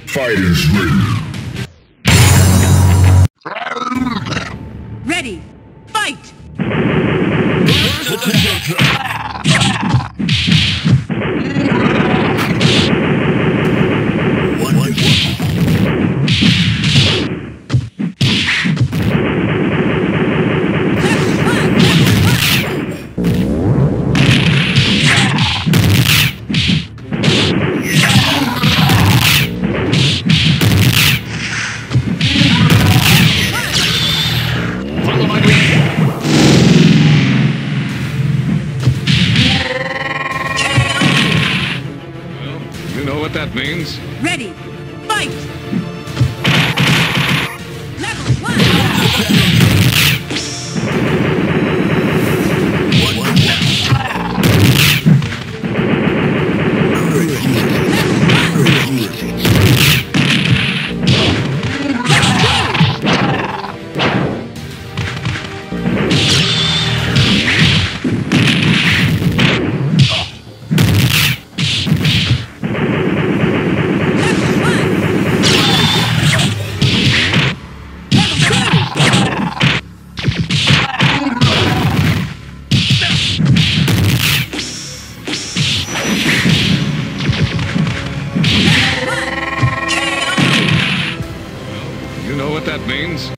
Fighters ready. Ready, fight! You know what that means? Ready, fight! Level 1! You know what that means?